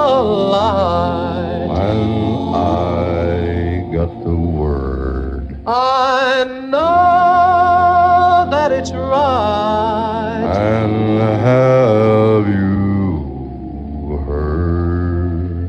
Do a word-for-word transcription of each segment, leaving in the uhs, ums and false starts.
alive. When I get the word, I know that it's right. and have you heard?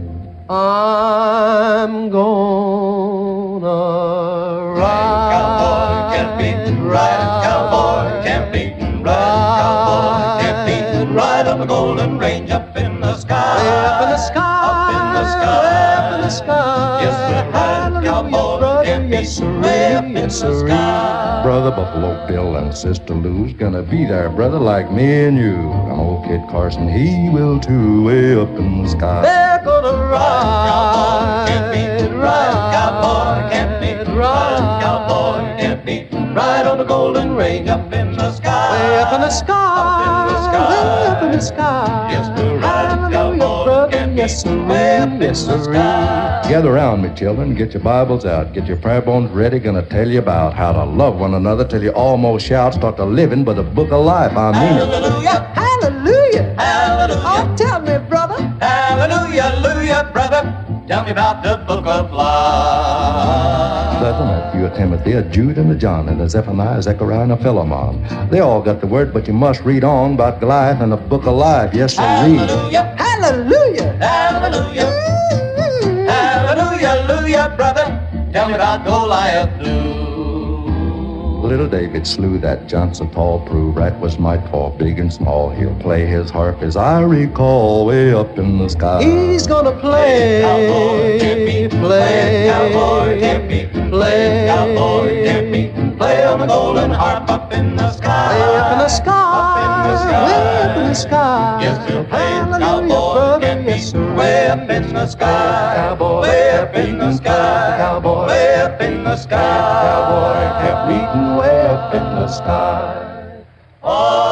I'm gonna ride. Cowboy can't beat, ride, cowboy can't beat, ride, cowboy can't beat, ride on the Golden Range up in the sky, Up in the sky, up in the sky, up in the sky. Yes, sir, ride, cowboy brother, can't beat, yes, sir, way up in the yes, sir. sky. Brother Buffalo Bill and Sister Lou's gonna be there, brother, like me and you. And old Kid Carson, he will too, way up in the sky. They're gonna Cowboy can't beat, ride, ride, cowboy can't beat, ride, cowboy can't beat, ride on the Golden Range up in the sky, way up in the sky, up in the sky, way up in the sky. Yes, sir, ride, Hallelujah, cowboy brother, can't yes, beat, sir, way up in yes, the sir. sky. Gather around me, children. Get your Bibles out. Get your prayer bones ready. Gonna tell you about how to love one another till you almost shout. Start to living by the book of life. I mean it. Hallelujah, Hallelujah. hallelujah, Oh, tell me, brother. hallelujah, hallelujah, brother. Tell me about the book of life. There's a Matthew, a Timothy, a Jude, and a John, and a Zephaniah, a Zechariah, and a Philemon. They all got the word, but you must read on about Goliath and the book of life. Yes, sir, read. Hallelujah, Hallelujah. hallelujah, hallelujah, hallelujah, brother. Tell me about Goliath blue. Little David slew that Johnson tall Prue. Right was my call, big and small. He'll play his harp as I recall, way up in the sky. He's gonna play, Cowboy can't beat, play, cowboy can't beat, play, cowboy can't beat, play on the golden harp up in the sky, way up in the sky, up in the sky, way up in the sky. Yes, sir, play Hallelujah, cowboy brother, can't yes, beat, sir. way up in the sky, Cowboy way can't up in the beat, sky, cowboy way up in the sky, Cowboy kept beating way up in the sky. Oh,